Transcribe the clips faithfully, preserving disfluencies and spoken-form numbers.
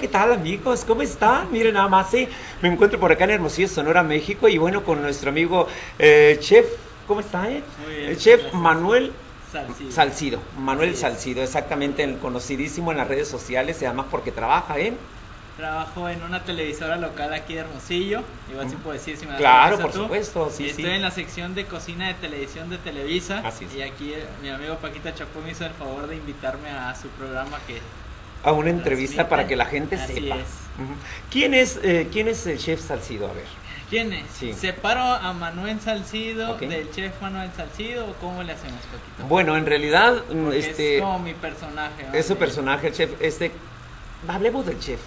¿qué tal amigos? ¿Cómo están? Miren nada más, sí, me encuentro por acá en Hermosillo, Sonora, México, y bueno, con nuestro amigo eh, chef, ¿cómo está? Eh? Muy bien, El chef gracias. Manuel Salcido. Salcido, Manuel Así es. Salcido, exactamente, el conocidísimo en las redes sociales, y además porque trabaja en... Trabajo en una televisora local aquí de Hermosillo. Igual sí puedo decir si me das Claro, permiso por tú. supuesto, sí, Estoy sí. en la sección de cocina de televisión de Televisa. Así es. Y aquí eh, mi amigo Paquito Chapó me hizo el favor de invitarme a su programa que... A una entrevista transmite. para que la gente Así sepa. es. Ujú. ¿Quién es, eh, ¿Quién es el chef Salcido? A ver. ¿Quién es? Sí. ¿Separo a Manuel Salcido Ok. del chef Manuel Salcido o cómo le hacemos, Paquito? Bueno, en realidad, mm, Porque este, es como mi personaje. ¿vale? es su personaje, el chef, este, hablemos del chef.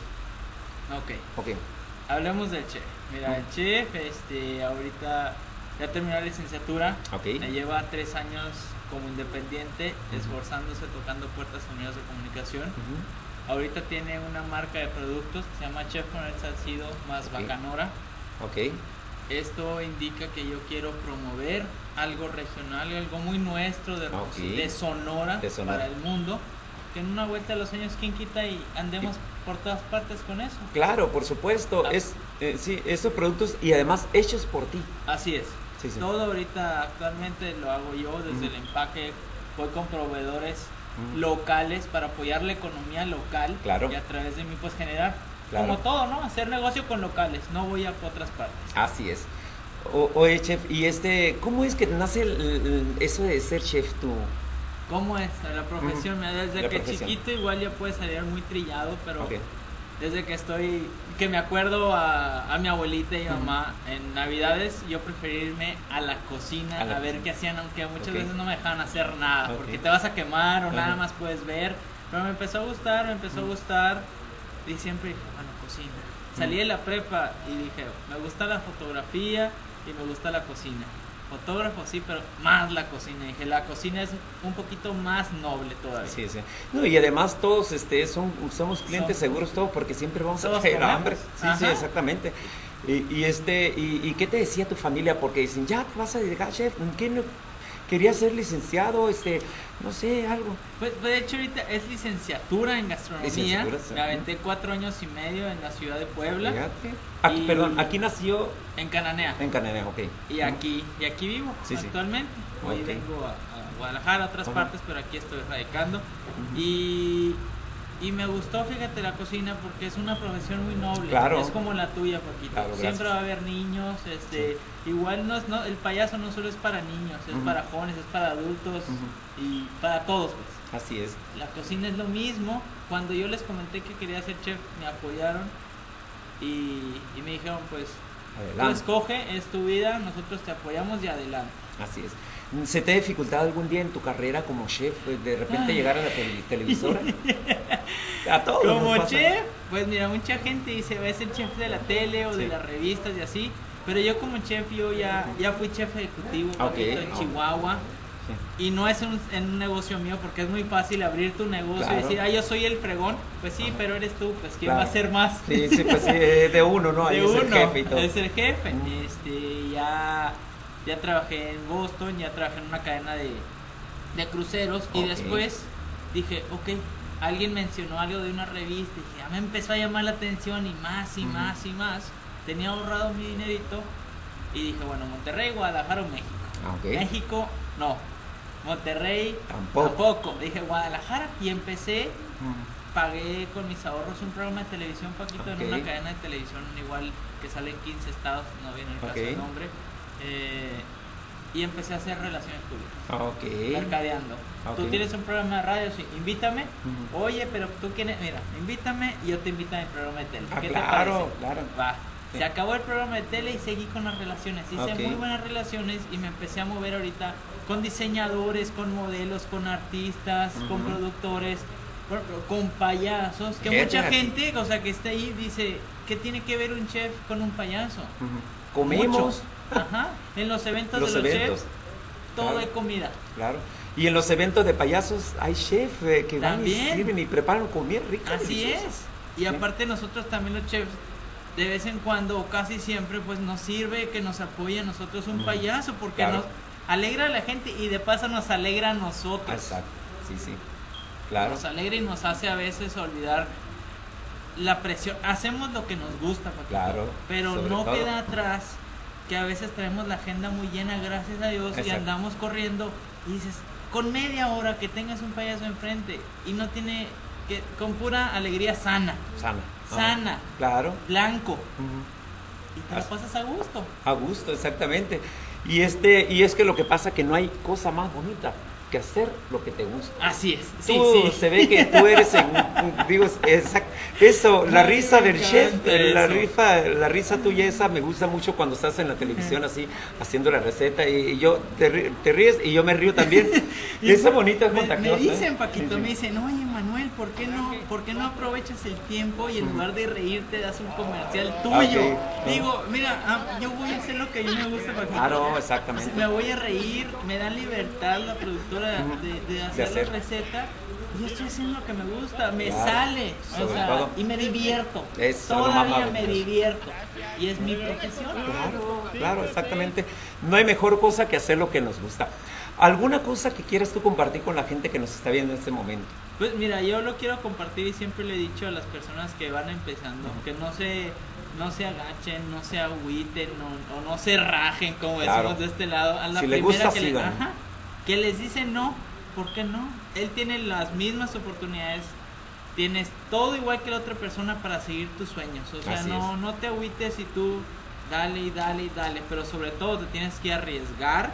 Ok. Ok. Hablemos del chef. Mira, el chef, este, ahorita ya terminó la licenciatura. Ok. Ya lleva tres años como independiente, esforzándose, tocando puertas en medios de comunicación. Ujú. Ahorita tiene una marca de productos que se llama Chef Manuel Salcido más Ok. Bacanora. Ok. Esto indica que yo quiero promover algo regional, algo muy nuestro de, Ok. de Sonora, De Sonora. para el mundo. Que en una vuelta a los años, ¿quién quita y andemos por todas partes con eso? Claro, por supuesto. Ah. Es, eh, sí, esos productos y además hechos por ti. Así es. Sí, sí. Todo ahorita actualmente lo hago yo desde Ujú. el empaque, voy con proveedores Ujú. locales para apoyar la economía local Claro. y a través de mí pues generar, Claro. como todo, ¿no? Hacer negocio con locales, no voy a otras partes. Así es. O- oye, chef, y este, ¿cómo es que nace el- el- eso de ser chef tú? ¿Cómo es la profesión? Ujú. Mira, desde La que profesión. chiquito igual ya puede salir muy trillado, pero Ok. desde que estoy, que me acuerdo a, a mi abuelita y mi Ujú. mamá en navidades, yo preferí irme a la cocina A la a ver cocina. qué hacían, aunque muchas Ok. veces no me dejaban hacer nada, Ok. porque te vas a quemar o Ajá. nada más puedes ver, pero me empezó a gustar, me empezó a gustar y siempre dije, bueno, cocina. Salí de la prepa y dije, me gusta la fotografía y me gusta la cocina. Fotógrafo sí, pero más la cocina. Dije, la cocina es un poquito más noble todavía. Sí, sí. No, y además todos este, son, somos clientes Son- seguros todos porque siempre vamos a Todos traer comemos. hambre. Sí, sí, Ajá. exactamente. Y, y este, y, y qué te decía tu familia? Porque dicen, ya te vas a dedicar, chef, ¿qué no? Quería ser licenciado, este, no sé, algo. Pues, pues, de hecho ahorita es licenciatura en gastronomía. Licenciatura, sí. Me aventé cuatro años y medio en la ciudad de Puebla, Fíjate. Aquí, Y- Perdón, aquí nació en Cananea. en Cananea, ok. Y aquí, y aquí vivo Sí, sí. actualmente. Hoy Ok. vengo a, a Guadalajara, a otras Ajá. partes, pero aquí estoy radicando. Ujú. Y, y me gustó, fíjate, la cocina porque es una profesión muy noble. Claro. Es como la tuya, Paquito. Claro, Siempre gracias. va a haber niños. Este, Igual no, es- no, el payaso no solo es para niños, es Ujú. para jóvenes, es para adultos Ujú. y para todos. Pues. Así es. La cocina es lo mismo. Cuando yo les comenté que quería ser chef, me apoyaron y, y me dijeron, pues, tú Adelante. escoge, es tu vida, nosotros te apoyamos y adelante. Así es. ¿Se te ha dificultado algún día en tu carrera como chef eh, de repente Ay. llegar a la tele- televisora? A todos Como nos pasa. chef, pues mira, mucha gente dice, va a ser chef de la tele o de Sí. las revistas y así, pero yo como chef, yo ya, ya fui chef ejecutivo Ok, Paquito, en ok. Chihuahua. Sí. Y no es un, en un negocio mío porque es muy fácil abrir tu negocio Claro. y decir, ah, yo soy el fregón. Pues sí, Ajá. pero eres tú, pues ¿quién Claro. va a ser más? Sí, sí, pues sí, eh, de uno, ¿no? Ahí De es uno, el jefe y todo. es el jefe. Ujú. Este, ya, ya trabajé en Boston, ya trabajé en una cadena de, de cruceros y Ok. después dije, ok, alguien mencionó algo de una revista y dije, ya me empezó a llamar la atención y más y Ujú. más y más. Tenía ahorrado mi dinerito y dije, bueno, Monterrey, Guadalajara o México. Ah, ok. México, no. Monterrey, Tampoco. tampoco. Dije Guadalajara y empecé, Mm. pagué con mis ahorros un programa de televisión, Paquito, Ok. en una cadena de televisión igual que sale en quince estados, no viene el caso Ok. del nombre. Eh, y empecé a hacer relaciones públicas, Ah, ok. mercadeando. Ok. Tú tienes un programa de radio, sí, invítame. Ujú. Oye, pero tú quieres, mira, invítame y yo te invito a mi programa de tele. Ah, ¿Qué claro, te parece? claro. Va. Sí. Se acabó el programa de tele y seguí con las relaciones. Hice Ok. muy buenas relaciones y me empecé a mover ahorita con diseñadores, con modelos, con artistas, con Ujú. productores, con, con payasos. Que Fíjate, mucha aquí. gente, o sea, que está ahí, dice, ¿qué tiene que ver un chef con un payaso? Ujú. Comemos. Mucho. Ajá. En los eventos Los de los eventos. chefs, todo Claro. hay comida. Claro. Y en los eventos de payasos hay chef eh, que van y También. sirven y preparan comida rica. Así deliciosa. es. Y Sí. aparte nosotros también los chefs, de vez en cuando, o casi siempre, pues nos sirve que nos apoye a nosotros un Ujú. payaso, porque Claro. nos alegra a la gente y de paso nos alegra a nosotros. Exacto. Sí, sí. Claro. Nos alegra y nos hace a veces olvidar la presión, hacemos lo que nos gusta, Paquito, Claro, pero sobre no todo. queda atrás que a veces traemos la agenda muy llena, gracias a Dios, y Exacto. andamos corriendo y dices, con media hora que tengas un payaso enfrente y no tiene, que con pura alegría sana, Sana. ¿no? sana, Claro. blanco, Ujú. y te la Así- pasas a gusto. A gusto, exactamente. Y este, y es que lo que pasa que no hay cosa más bonita que hacer lo que te gusta. Así es, sí, Tú sí. se ve que tú eres en, digo, exact- eso, la Ay, risa me del chef, encanta la eso. risa, la risa tuya esa me gusta mucho cuando estás en la televisión así haciendo la receta y, y yo te, ri- te ríes y yo me río también. Y Esa por- bonita es me, contagiosa. me ¿eh? dicen, Paquito, Sí, sí. me dicen, oye, Manuel, ¿por qué no, ¿por qué no aprovechas el tiempo y en lugar de reírte das un comercial tuyo? ok. Digo, mira, ah, yo voy a hacer lo que a mí me gusta, Paquito. Claro, exactamente. Me voy a reír, me da libertad la productora de, de hacer, hacer. la receta. Y yo estoy haciendo lo que me gusta, me Claro, sale, o sobre sea, todo. y me divierto. Eso es lo más Todavía me maravilloso. divierto. Y es mi profesión. Claro, claro, exactamente. No hay mejor cosa que hacer lo que nos gusta. ¿Alguna cosa que quieras tú compartir con la gente que nos está viendo en este momento? Pues mira, yo lo quiero compartir y siempre le he dicho a las personas que van empezando, que no se, no se agachen, no se agüiten, no, o no se rajen, como Claro. decimos de este lado. A la Si le primera gusta, que, le- sigan. ajá, que les dice no, ¿por qué no? Él tiene las mismas oportunidades, tienes todo igual que la otra persona para seguir tus sueños. O sea, Así no, es. no te agüites y tú dale y dale y dale, pero sobre todo te tienes que arriesgar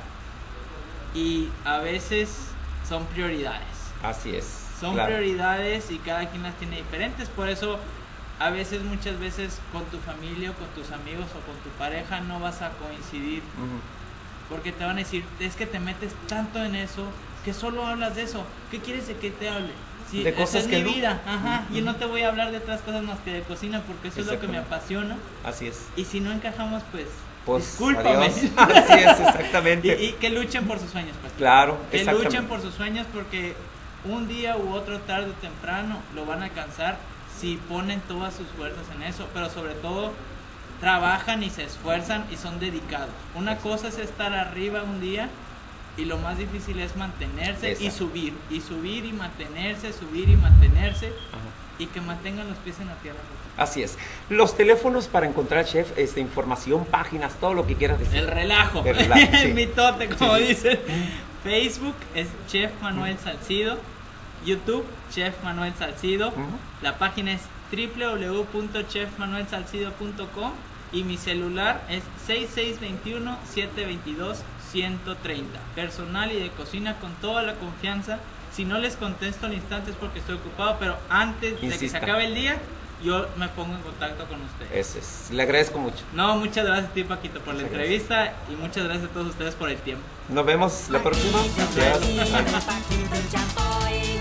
y a veces son prioridades. Así es. Son claro. prioridades y cada quien las tiene diferentes, por eso a veces, muchas veces con tu familia o con tus amigos o con tu pareja no vas a coincidir, Ujú. porque te van a decir, es que te metes tanto en eso, que solo hablas de eso, ¿qué quieres de que te hable? Si De esa cosas es que mi no. vida, ajá, Ujú. y no te voy a hablar de otras cosas más que de cocina, porque eso es lo que me Exactamente. apasiona, Así es. y si no encajamos, pues, Pues, discúlpame. adiós. Así es, y, exactamente. y que luchen por sus sueños, pues. Claro, Que exactamente. luchen por sus sueños porque un día u otro, tarde o temprano, lo van a alcanzar si ponen todas sus fuerzas en eso, pero sobre todo trabajan y se esfuerzan y son dedicados. Una cosa es estar arriba un día y lo más difícil es mantenerse y Exacto. subir, y subir y mantenerse, subir y mantenerse, Ajá. y que mantengan los pies en la tierra. Así es. Los teléfonos para encontrar, chef, este, información, páginas, todo lo que quieras decir. El relajo, El relajo, sí. el mitote, como Sí, sí. dicen. Facebook es Chef Manuel Salcido. YouTube, Chef Manuel Salcido. Ujú. La página es w w w punto chef manuel salcido punto com y mi celular es seis seis dos uno, siete dos dos, uno tres cero. Personal y de cocina con toda la confianza. Si no les contesto al instante es porque estoy ocupado, pero antes de que Insista. se acabe el día, yo me pongo en contacto con ustedes. Ese es. Le agradezco mucho. No, muchas gracias a ti, Paquito, por la Muchas entrevista y muchas gracias a todos ustedes por el tiempo. Nos vemos la próxima. Gracias. Paquito ya voy.